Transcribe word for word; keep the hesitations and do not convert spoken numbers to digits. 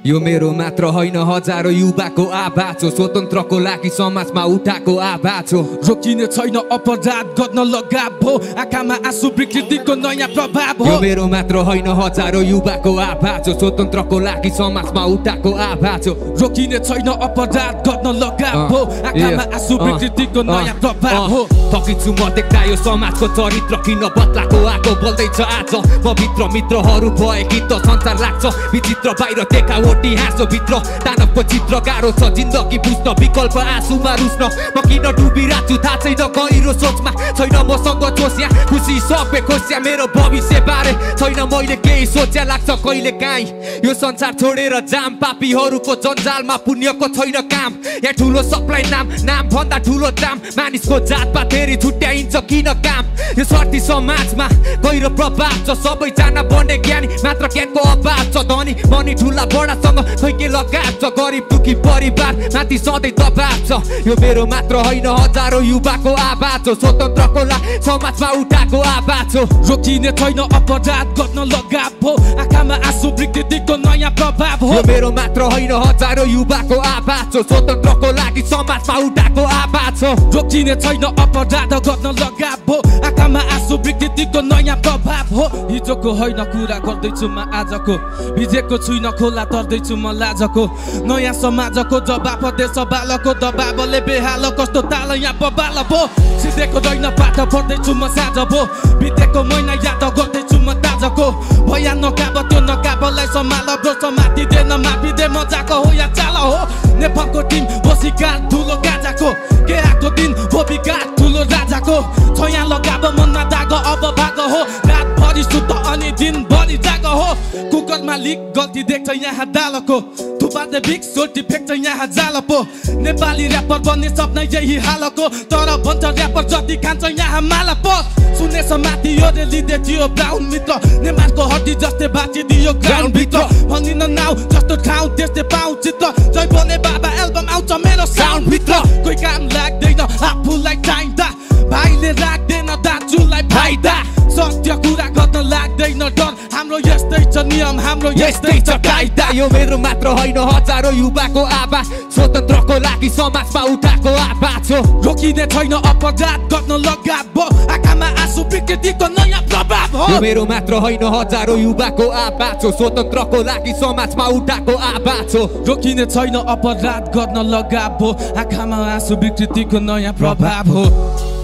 यो मेरो मात्र होइन हजारौं युवाको आवाज हो स्वतन्त्रको लागि समाजमा उठाएको आवाज हो रोकिने छैन अपराध गर्न लगाव हो आँखामा आँसु विकृतिको नयाँ प्रभाव हो यो मेरो मात्र होइन हजारौं युवाको आवाज हो स्वतन्त्रको लागि समाजमा उठाएको आवाज हो रोकिने छैन अपराध गर्न लगाव हो आँखामा आँसु विकृतिको नयाँ प्रभाव हो थकिन्छु म देख्दा यो समाजको चरित्र किन बदलाको आएको बोल्दैछ आज म भित्र मित्रहरू भए कि त संसार लाग्छ विचित्र बाहिर देखावटी हाँसो भित्र दानवको चित्र गाह्रो छ जिन्दगी बुझ्न विकल्प आँसुमा रुच्न म किन डुबिरहेको छु थाहा छैन गहिरो सोचमा छैन मसँग जोस्या खुसी सबै खोस्या मेरो भविष्य बारे छैन मैले केही सोच्या लाग्छ कहिले काहीँ यो संसार छोडेर जाम पापीहरूको जन्जालमा पुण्यको छैन काम यहाँ ठुलो सबलाई नाम नाम भन्दा ठुलो दाम मानिसको जातमा धेरै छुट्याइन्छ किन काम यो स्वार्थी समाजमा गहिरो प्रभाव छ सबैजना बन्ने ज्ञानी मात्र ज्ञानको अभाव छ धनी मनी ठुला बडासँग खै के लगाव छ गरिब दुखी परिवार माथि सधैँ दबाव छ यो मेरो मात्र होइन हजारौं युवाको आवाज हो स्वतन्त्रको लागि समाजमा उठाएको आवाज हो रोकिने छैन अपराध गर्न लगाव हो आँखामा आँसु विकृतिको नयाँ प्रभाव हो यो मेरो मात्र होइन हजारौं युवाको आवाज हो स्वतन्त्रको लागि समाजमा उठाएको आवाज हो रोकिने छैन अपराध गर्न लगाव हो आँखामा आँसु विकृतिको नयाँ प्रभाव हो हिजोको होइन कुरा गर्दैछु म आजको भिजेको छुइन खोला तर्दैछु म लाजको नयाँ समाजको जवाब देश बालको दबावले बेहाल कस्तो ताल यहाँ बबाल भो सिधेको दैन बाटो पढ्दैछु म साँझ भो बितेको महिना याद गर्दैछु म ताजको भया नकाब त्यो नकाबलाई सम्हाल ब्रो समाति देन माफिदे मजाको हो या चाल हो नेपालको टिम बसिका ठुलो गाजाको के आएको दिन भोबिका ठुलो राजाको छ यहाँ लगाब मनमा दाग अब भाग हो रातभरि सुत्त अनि दिनभरि जाग हो कुकरमा लिक गल्ती देख्छ यहाँ दालको थुपार्दै बिग सोल्टी फ्याँक्छ यहाँ जाल पो नेपाली ऱ्यापर बन्ने सपना यही हालको तर भन्छ ऱ्यापर जति खान्छ यहाँ माला पो सुने समाति यो रे लिँदै थियो ब्राउन मित्र नेमारको हड्डी जस्तै बाँचिदियो ग्राउन्ड भित्र भनिन नाउ जस्तो ठाउँ त्यस्तै पाउँ चित्र जय बोले बाबा एल्बम आउँछ मेरो साउन्ड भित्र कोही काम लाग्दैन आफूलाई चाहिँदा भाइले राख्दैन दाजुलाई फाइदा सत्य कुरा गर्न लाग्दैन डर हाम्रो यस्तै छ नियम हाम्रो यस्तै छ कायदा यो मेरो मात्र होइन हजारौं युवाको आवाज स्वतन्त्रको लागि समाजमा उठाएको आवाज हो रोकिने छैन अपराध गर्न लगाव हो आँखामा आँसु विकृतिको नयाँ प्रभाव हो यो मेरो मात्र होइन हजारौं युवाको आवाज हो स्वतन्त्रको लागि समाजमा उठाएको आवाज हो रोकिने छैन अपराध गर्न लगाव हो आँखामा आँसु विकृतिको नयाँ प्रभाव हो।